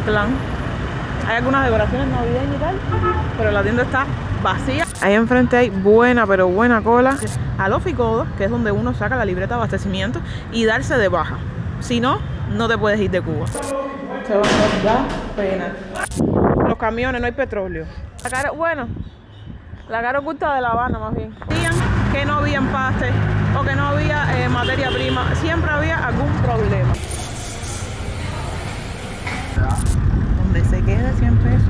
Inclán. Hay algunas decoraciones navideñas y tal, pero la tienda está vacía. Ahí enfrente hay buena, pero buena cola a los Ficodos, que es donde uno saca la libreta de abastecimiento y darse de baja. Si no, no te puedes ir de Cuba. Se van a dar pena. Los camiones, no hay petróleo. La cara oculta de La Habana más bien. Decían que no había empaste o que no había materia prima. Siempre había algún problema. Donde se quede 100 pesos.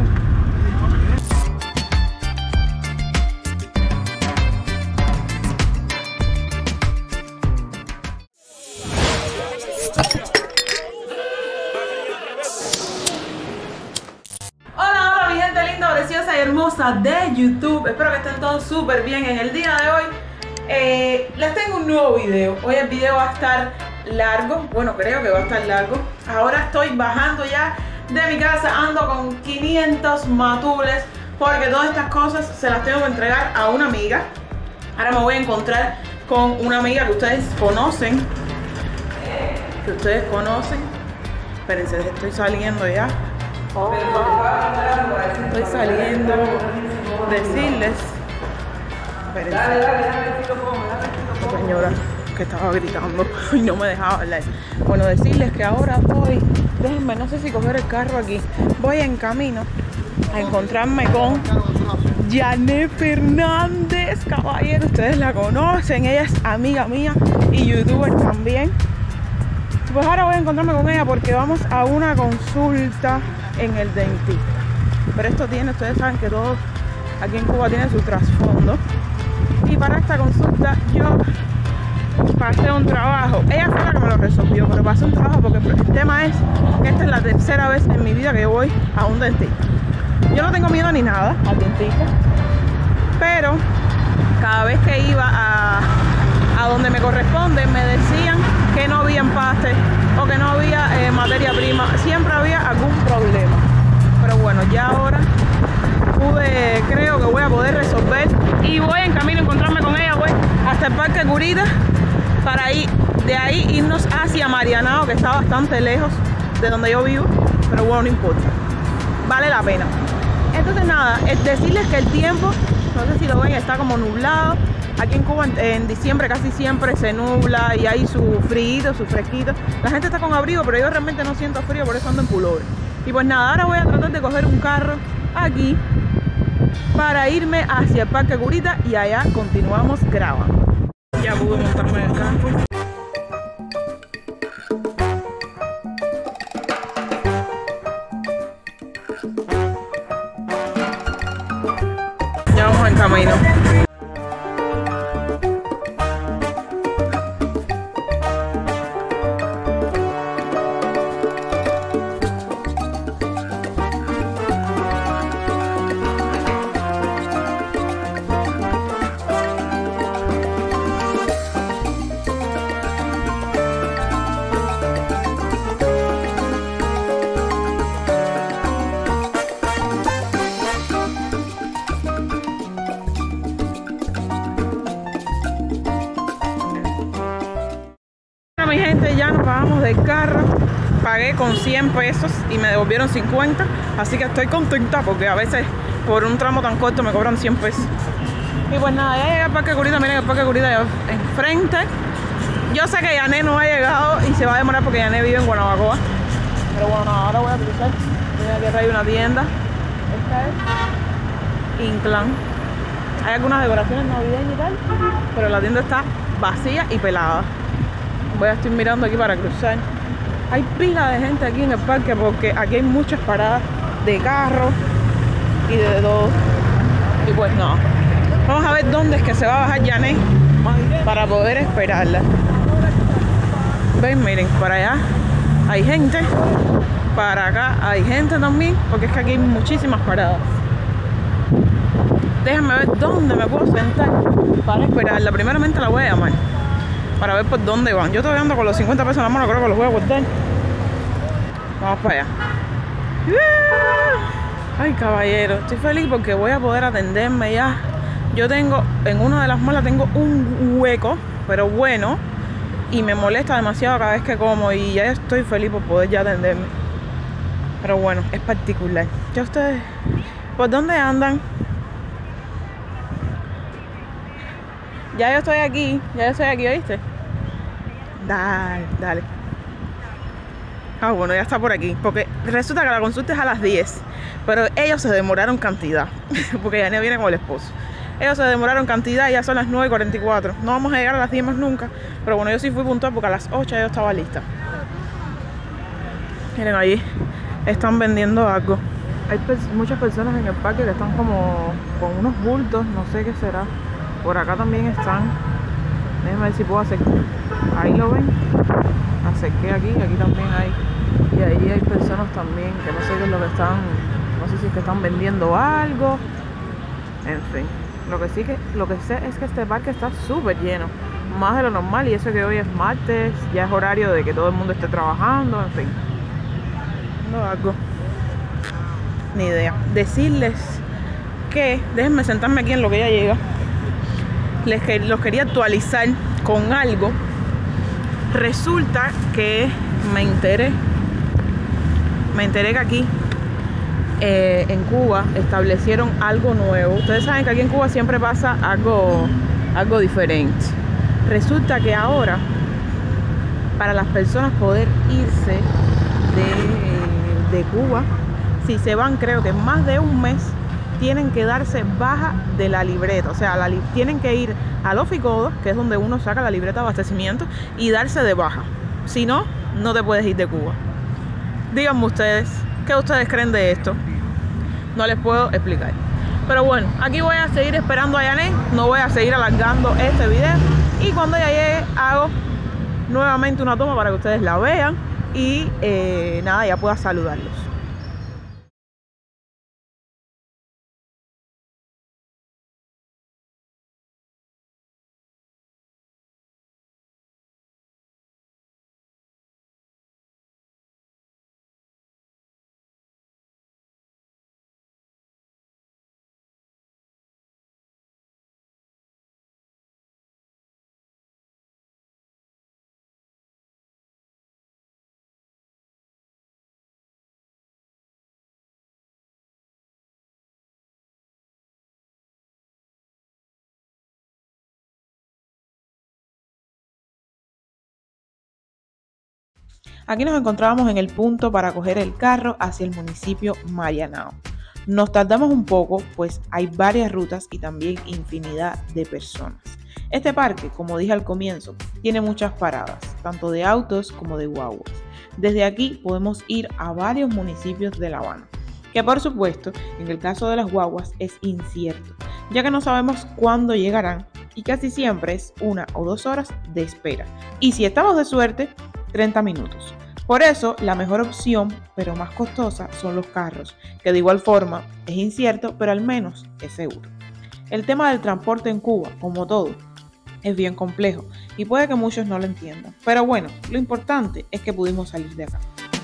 Hola mi gente linda, preciosa y hermosa de YouTube. Espero que estén todos súper bien. En el día de hoy les tengo un nuevo video. Hoy el video va a estar largo. Bueno, creo que va a estar largo. Ahora estoy bajando ya de mi casa. Ando con 500 matules porque todas estas cosas se las tengo que entregar a una amiga. Ahora me voy a encontrar con una amiga que ustedes conocen. Espérense, estoy saliendo ya. Estoy saliendo. Decirles. Espérense. La señora que estaba gritando y no me dejaba hablar. Bueno, decirles que ahora voy. Déjenme, no sé si coger el carro aquí. Voy en camino a encontrarme con Yané Fernández, caballero. Ustedes la conocen. Ella es amiga mía y youtuber también. Pues ahora voy a encontrarme con ella porque vamos a una consulta en el dentista. Pero esto tiene, ustedes saben que todo aquí en Cuba tiene su trasfondo. Y para esta consulta yo pasé un trabajo. Ella fue la que me lo resolvió, pero pasé un trabajo porque el tema es que esta es la tercera vez en mi vida que yo voy a un dentista. Yo no tengo miedo ni nada al dentista, pero cada vez que iba a donde me corresponde me decían que no había empaste o que no había materia prima. Siempre había algún problema. Pero bueno, ya ahora creo que voy a poder resolver y voy en camino a encontrarme con ella. Voy hasta el Parque Curita para ir de ahí irnos hacia Marianao, que está bastante lejos de donde yo vivo, pero bueno, no importa, vale la pena. Entonces nada, es decirles que el tiempo, no sé si lo ven, está como nublado. Aquí en Cuba en diciembre casi siempre se nubla y hay su frío, su fresquito. La gente está con abrigo, pero yo realmente no siento frío, por eso ando en pullover. Y pues nada, ahora voy a tratar de coger un carro aquí para irme hacia el Parque Curita y allá continuamos grabando. Ya pude montarme en el carro. Ya vamos en camino. Mi gente, ya nos bajamos del carro. Pagué con 100 pesos y me devolvieron 50, así que estoy contenta porque a veces por un tramo tan corto me cobran 100 pesos. Y pues nada, ya llegué al Parque Curita. Miren el Parque Curita allá enfrente. Yo sé que Yané no ha llegado y se va a demorar porque Yané vive en Guanabacoa, pero bueno, nada, ahora voy a cruzar. Miren, aquí arriba hay una tienda. Esta es Inclán. Hay algunas decoraciones navideñas y tal, pero la tienda está vacía y pelada. Estoy mirando aquí para cruzar. Hay pila de gente aquí en el parque porque aquí hay muchas paradas de carros y de todo. Y pues no, vamos a ver dónde es que se va a bajar Yané para poder esperarla. Ven, miren, para allá hay gente, para acá hay gente también, porque es que aquí hay muchísimas paradas. Déjenme ver dónde me puedo sentar para esperarla. Primeramente la voy a llamar para ver por dónde van. Yo todavía ando con los 50 pesos en la mano, creo que los voy a guardar. Vamos para allá. Ay, caballero, estoy feliz porque voy a poder atenderme ya. Yo tengo, en una de las muelas tengo un hueco, pero bueno, y me molesta demasiado cada vez que como, y ya estoy feliz por poder ya atenderme. Pero bueno, es particular. Ya ustedes, ¿por dónde andan? Ya yo estoy aquí, ¿oíste? Dale, dale. Ah, bueno, ya está por aquí. Porque resulta que la consulta es a las 10. Pero ellos se demoraron cantidad. Porque ya no viene con el esposo. Ellos se demoraron cantidad y ya son las 9:44. No vamos a llegar a las 10 más nunca. Pero bueno, yo sí fui puntual porque a las 8 yo estaba lista. Miren, ahí están vendiendo algo. Hay muchas personas en el parque que están como con unos bultos. No sé qué será. Por acá también están. Déjenme ver si puedo hacer. Ahí lo ven. Acerqué aquí también hay. Y ahí hay personas también que no sé qué es lo que están. No sé si es que están vendiendo algo. En fin. Lo que sé es que este parque está súper lleno. Más de lo normal. Y eso que hoy es martes. Ya es horario de que todo el mundo esté trabajando. En fin. No algo. Ni idea. Decirles que. Déjenme sentarme aquí en lo que ya llega. Los quería actualizar con algo. Resulta que me enteré que aquí en Cuba establecieron algo nuevo. Ustedes saben que aquí en Cuba siempre pasa algo diferente. Resulta que ahora, para las personas poder irse de Cuba, si se van, creo que más de un mes, tienen que darse baja de la libreta. O sea, tienen que ir al Oficodo, que es donde uno saca la libreta de abastecimiento, y darse de baja. Si no, no te puedes ir de Cuba. Díganme ustedes, ¿qué ustedes creen de esto? No les puedo explicar. Pero bueno, aquí voy a seguir esperando a Yanet. No voy a seguir alargando este video. Y cuando ya llegue, hago nuevamente una toma para que ustedes la vean. Y nada, ya pueda saludarlos. Aquí nos encontrábamos en el punto para coger el carro hacia el municipio Marianao. Nos tardamos un poco, pues hay varias rutas y también infinidad de personas. Este parque, como dije al comienzo, tiene muchas paradas, tanto de autos como de guaguas. Desde aquí podemos ir a varios municipios de La Habana, que por supuesto, en el caso de las guaguas es incierto, ya que no sabemos cuándo llegarán y casi siempre es 1 o 2 horas de espera. Y si estamos de suerte, 30 minutos. Por eso, la mejor opción, pero más costosa, son los carros, que de igual forma es incierto, pero al menos es seguro. El tema del transporte en Cuba, como todo, es bien complejo y puede que muchos no lo entiendan. Pero bueno, lo importante es que pudimos salir de acá.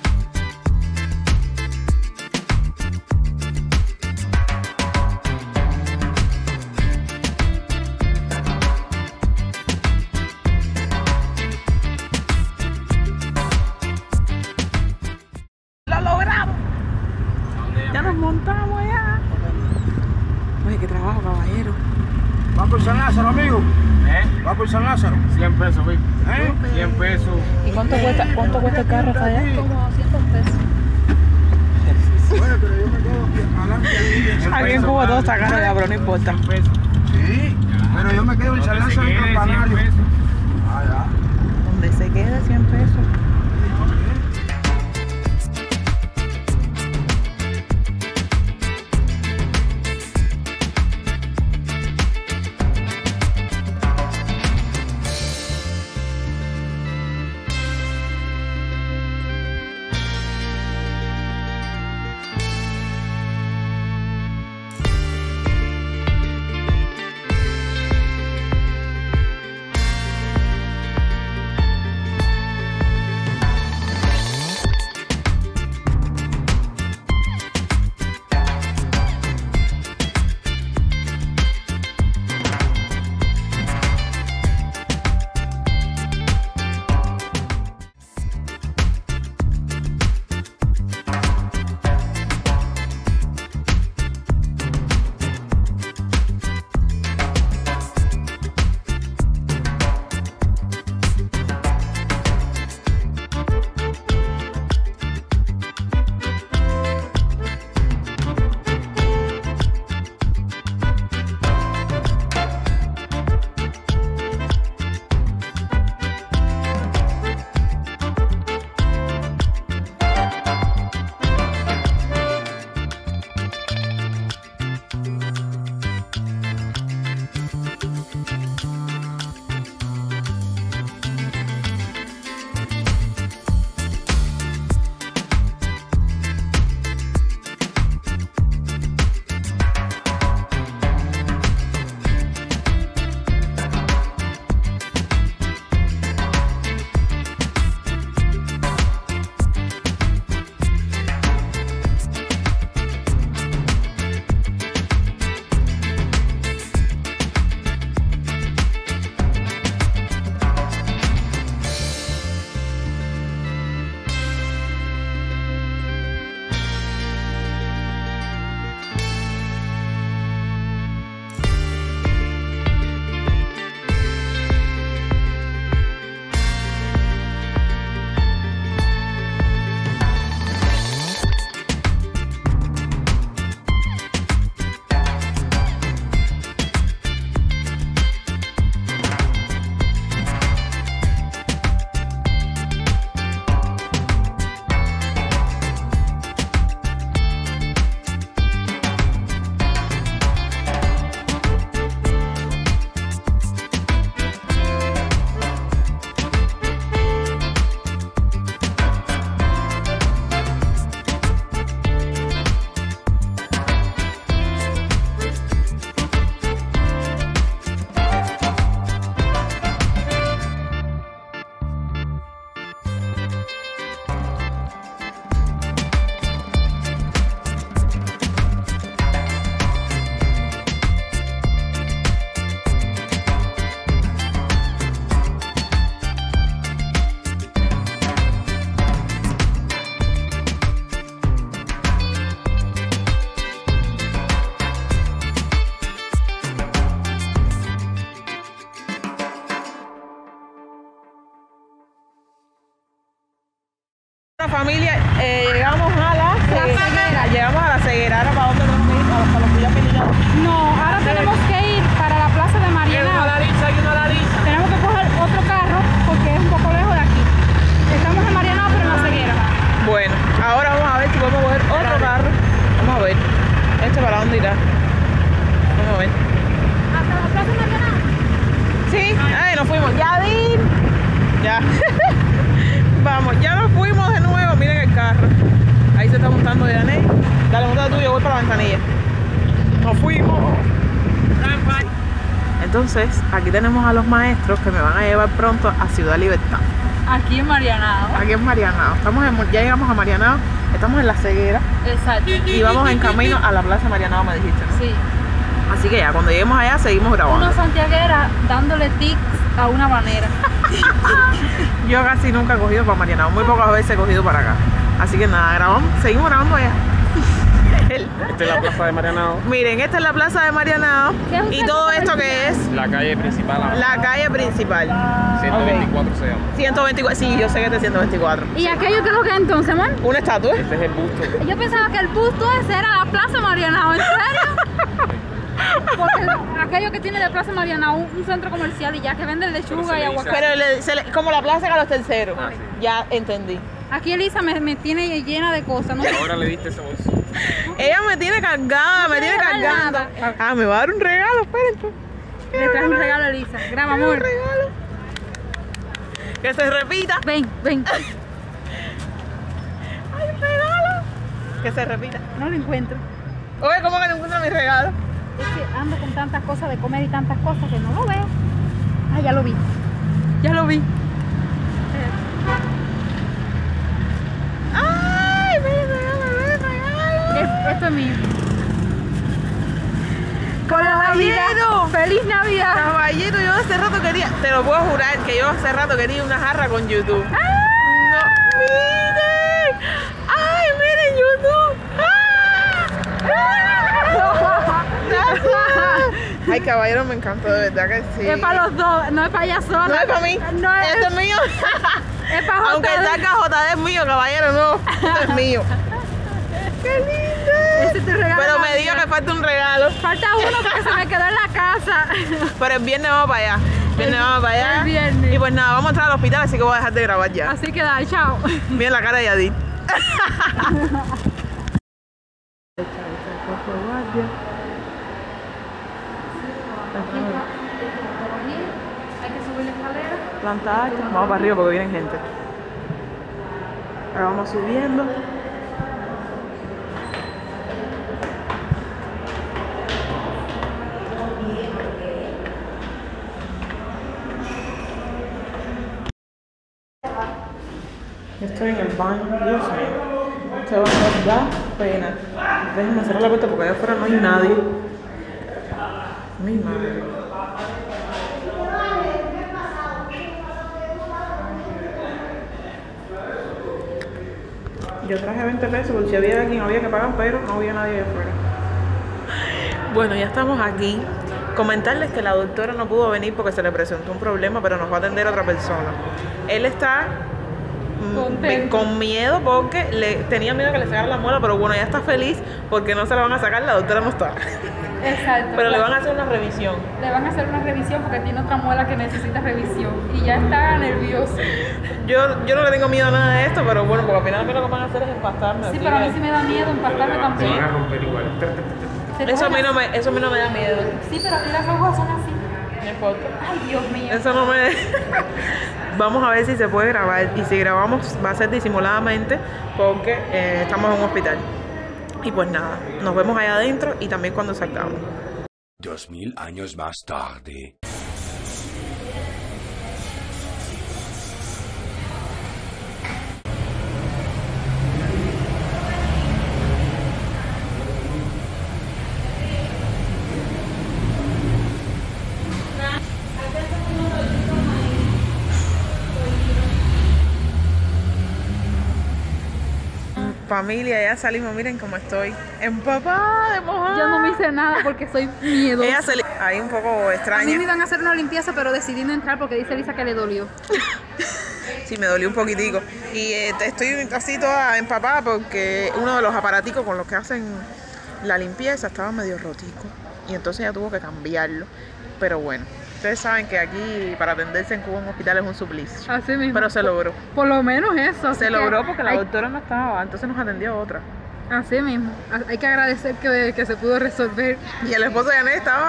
Montamos allá. Oye, qué trabajo, caballero. ¿Va por San Lázaro, amigo? ¿Va por San Lázaro? 100 pesos, amigo. 100 pesos. ¿Y cuánto cuesta el carro hasta allá? Como 200 pesos. Bueno, pero yo me quedo adelante aquí. Aquí en Cuba todo está caro, ya, pero no importa. 100 pesos. Sí, pero yo me quedo en San Lázaro en Campanario. Ah, ya. Donde se quede 100 pesos. montando Yaney. Dale, monta tú, yo voy para la ventanilla. Nos fuimos. Entonces, aquí tenemos a los maestros que me van a llevar pronto a Ciudad Libertad. Aquí en Marianao. Aquí en Marianao. Ya llegamos a Marianao, estamos en La Ceguera. Exacto. Y vamos en camino a la Plaza Marianao, me dijiste, ¿no? Sí. Así que ya, cuando lleguemos allá, seguimos grabando. Una santiaguera dándole tics a una banera. Yo casi nunca he cogido para Marianao, muy pocas veces he cogido para acá. Así que nada, seguimos grabando allá. Esta es la plaza de Marianao. Miren, esta es la plaza de Marianao. ¿Y todo esto qué es? La calle principal. La calle principal. 124 se llama. 124, sí, yo sé que es de 124. ¿Y aquello qué es lo que es entonces, man? ¿Una estatua? Este es el busto. Yo pensaba que el busto ese era la Plaza Marianao, ¿en serio? Porque aquello que tiene de Plaza Marianao, un centro comercial y ya que vende lechuga y aguacate. Pero como la plaza Carlos III. Ah, sí. Ya entendí. Aquí Elisa me tiene llena de cosas, ¿no? Ahora le diste ese bolso. Ella me tiene cargada, me tiene cargando. Ah, me va a dar un regalo, espérense. Le traje un regalo a Elisa. Graba, Un amor. regalo. Que se repita. Ven, ven. Ay, un regalo. Que se repita. No lo encuentro. Oye, ¿cómo que no encuentra mi regalo? Es que ando con tantas cosas de comer y tantas cosas que no lo veo. Ah, ya lo vi. Ya lo vi. Ay, me regalo. Esto es mío. Caballero. ¡Feliz Navidad! Caballero, yo hace rato quería, te lo puedo jurar que yo hace rato quería una jarra con YouTube. No, miren. Ay, miren YouTube. Ay, caballero, me encantó, de verdad que sí. Es para los dos, no es para ella sola. No es para mí. No es, Esto es mío. es para JD. Aunque saca JD es mío, caballero, no. Esto es mío. ¡Qué lindo! Ese es tu regalo. Pero me diga que falta un regalo. Falta uno porque se me quedó en la casa. Pero el viernes vamos para allá. El viernes vamos para allá. El viernes. Y pues nada, vamos a entrar al hospital, así que voy a dejar de grabar ya. Así que dale, chao. Miren la cara de Yadid. Hay que subir la escalera. Planta alta. Vamos para arriba porque vienen gente. Ahora vamos subiendo. Estoy en el baño, Dios mío. Se va a dar pena. Déjenme cerrar la puerta porque allá afuera no hay nadie. Mi madre. Yo traje 20 pesos por si había alguien, había que pagar, pero no había nadie allá afuera. Bueno, ya estamos aquí. Comentarles que la doctora no pudo venir porque se le presentó un problema, pero nos va a atender otra persona. Él está con miedo porque tenía miedo que le sacaran la muela, pero bueno, ya está feliz porque no se la van a sacar, la doctora no está. Exacto. Pero le van a hacer una revisión. Le van a hacer una revisión porque tiene otra muela que necesita revisión. Y ya está nervioso. Yo no le tengo miedo a nada de esto, pero bueno, porque al final a mí lo que van a hacer es empastarme. Sí, así pero a mí que- sí me da miedo empastarme también. Se van a romper igual. Eso a mí no me da miedo. Sí, pero aquí las aguas son así. No importa. Ay, Dios mío. Eso no me... Vamos a ver si se puede grabar. Y si grabamos va a ser disimuladamente porque estamos en un hospital. Y pues nada, nos vemos allá adentro y también cuando salgamos. 2000 años más tarde. Familia, ya salimos, miren cómo estoy. Empapada de mojada. Yo no me hice nada porque soy miedosa. Ella se le... Ahí un poco A mí me extraña. iban a hacer una limpieza, pero decidí no entrar porque dice Elisa que le dolió. Sí, me dolió un poquitico. Y estoy así toda empapada porque uno de los aparaticos con los que hacen la limpieza estaba medio rotico. Y entonces ella tuvo que cambiarlo. Pero bueno, ustedes saben que aquí para atenderse en Cuba en un hospital es un suplicio. Así mismo. Pero se logró. Por lo menos eso. así Se que logró porque la hay- doctora no estaba, entonces nos atendió otra. Así mismo. Hay que agradecer que se pudo resolver. Y el esposo de Janet estaba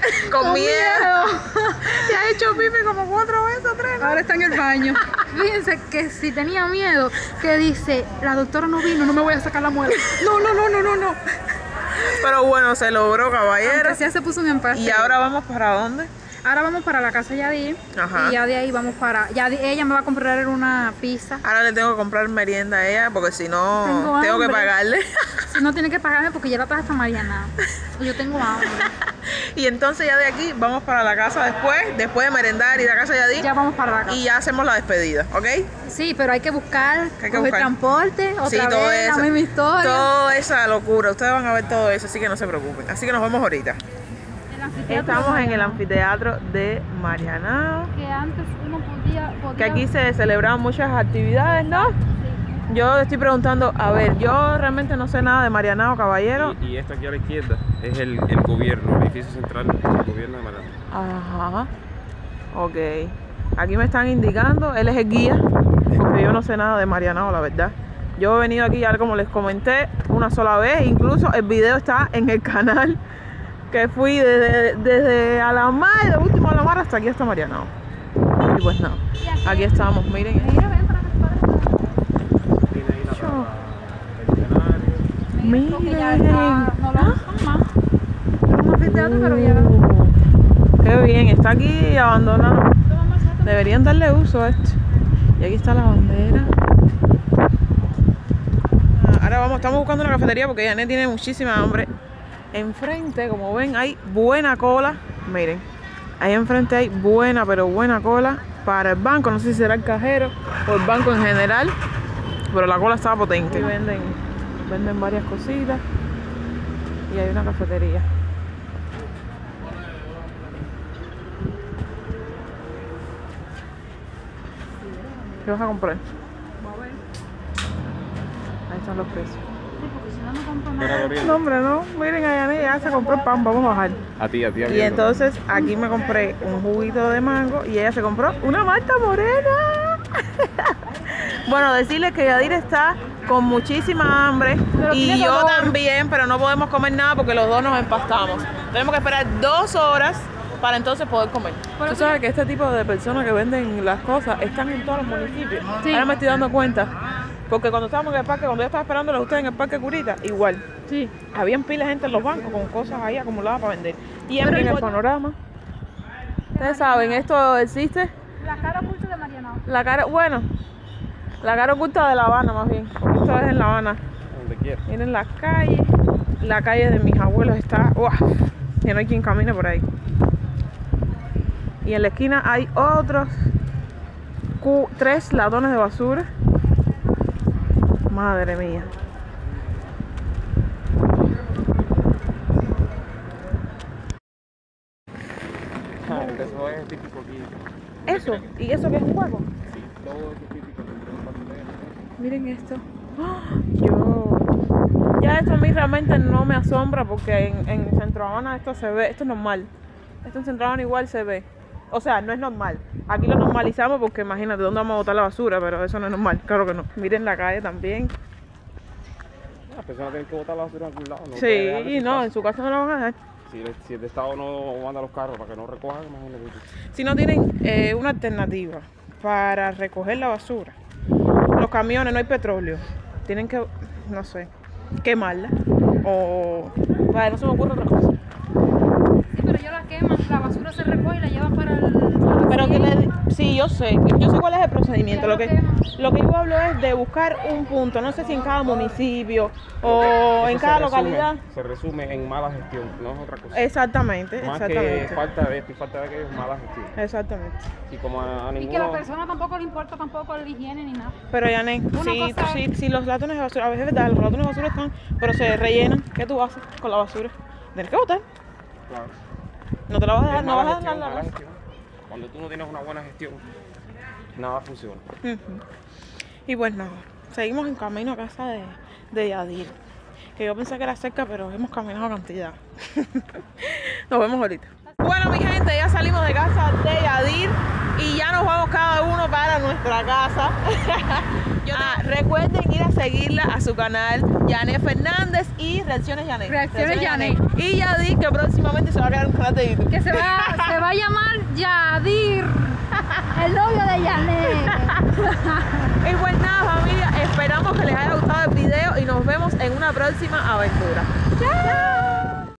Con miedo. Se ha hecho pipi como 4 veces o 3. Ahora está en el baño. Fíjense que si tenía miedo, que dice, la doctora no vino, no me voy a sacar la muela. No. Pero bueno, se logró, caballero. Aunque se puso un empaste. ¿Y ahora vamos para dónde? Ahora vamos para la casa de Yadir. Ajá. Y ya de ahí vamos para... ella me va a comprar una pizza. Ahora le tengo que comprar merienda a ella porque si no tengo que hambre. pagarle. Si no, tiene que pagarme porque ya la traje hasta Mariana. Yo tengo hambre. Y entonces ya de aquí vamos para la casa después de merendar y la casa de Yadir. Ya vamos para la casa. Y ya hacemos la despedida, ¿ok? Sí, pero hay que buscar, buscar transporte, otra todo vez, eso. la misma historia. Toda esa locura, ustedes van a ver todo eso, así que no se preocupen. Así que nos vemos ahorita. Estamos en el anfiteatro de Marianao, Que antes uno podía... que aquí se celebraban muchas actividades, ¿no? Sí. Yo estoy preguntando, a ver, yo realmente no sé nada de Marianao, caballero. Y esto aquí a la izquierda es el gobierno, el edificio central del gobierno de Marianao. Ajá. Ok. Aquí me están indicando, él es el guía, porque yo no sé nada de Marianao, la verdad. Yo he venido aquí, ya como les comenté, una sola vez, incluso el video está en el canal, que fui desde Alamar, de último Alamar hasta aquí, hasta Marianao. Y pues nada, aquí estamos, miren. Mira, ven para que Tiene ahí la plaza del Miren. Porque ya no lo usan más. Es un anfiteatro, pero ya... Qué bien, está aquí abandonado. Deberían darle uso a esto. Y aquí está la bandera. Ahora estamos buscando una cafetería porque Janet tiene muchísima hambre. Enfrente, como ven, hay buena cola. Miren, ahí enfrente hay buena, pero buena cola para el banco. No sé si será el cajero o el banco en general, pero la cola estaba potente. Y venden varias cositas. Y hay una cafetería. ¿Qué vas a comprar? Ahí están los precios. No, hombre, no. Miren, allá ya se compró el pan. Vamos a bajar. A ti. Y entonces aquí me compré un juguito de mango y ella se compró una malta morena. Bueno, decirles que Yadir está con muchísima hambre y yo también, pero no podemos comer nada porque los dos nos empastamos. Tenemos que esperar 2 horas para entonces poder comer. Tú sabes que este tipo de personas que venden las cosas están en todos los municipios. Sí. Ahora me estoy dando cuenta. Porque cuando estábamos en el parque, cuando yo estaba esperándolos a ustedes en el parque Curita, igual. Sí. Habían pila de gente en los bancos con cosas ahí acumuladas para vender. Y en el panorama, ustedes saben, esto existe. La cara oculta de Marianao. La cara oculta de La Habana más bien. Esto es en La Habana. Donde quieras. Miren la calle de mis abuelos está, que no hay quien camine por ahí. Y en la esquina hay otros 3 latones de basura. Madre mía. Eso es típico aquí. Eso, ¿y eso qué es un huevo? Sí, todo eso es típico. Miren esto. Ya esto a mí realmente no me asombra porque en Centro Habana esto se ve, esto es normal. Esto en Centro Habana igual se ve. O sea, no es normal. Aquí lo normalizamos porque imagínate dónde vamos a botar la basura, pero eso no es normal, claro que no. Miren la calle también. Las personas tienen que botar la basura en algún lado. No Sí, puede dejar y en su no, casa. en su casa no lo van a dejar. Si el Estado no manda los carros para que no recojan, imagínate. Si no tienen una alternativa para recoger la basura, los camiones, no hay petróleo, tienen que, no sé, quemarla o... Vale, no se me ocurre otra cosa. Sí, pero ellos la queman, la basura se recoge y la llevan para el... Pero que sí, yo sé cuál es el procedimiento. Lo que yo hablo es de buscar un punto, no sé si en cada municipio o en cada localidad. Se resume en mala gestión, no es otra cosa. Exactamente, Más exactamente. que falta de esto y falta de aquello, es mala gestión. Exactamente. Y como a Y que a la ninguno... persona tampoco le importa tampoco la higiene ni nada. Pero Yané, si los latones de basura, a veces es verdad, los latones de basura están, pero se rellenan, ¿qué tú haces con la basura? Tienes que botar. Claro. No te la vas a dejar, Es no vas a mala dejar gestión, la mala basura. gestión. Cuando tú no tienes una buena gestión, nada funciona. Y pues nada, seguimos en camino a casa de Yadir. Que yo pensé que era cerca, pero hemos caminado cantidad. Nos vemos ahorita. Bueno, mi gente, ya salimos de casa de Yadir y ya nos vamos cada uno para nuestra casa. Recuerden ir a seguirla a su canal, Yanet Fernández y Reacciones Yanet. Reacciones Yanet. Y Yadir, que próximamente se va a crear un canal de YouTube. Que se va a llamar Yadir, el novio de Yanet. Y pues nada, familia, esperamos que les haya gustado el video y nos vemos en una próxima aventura. ¡Chao!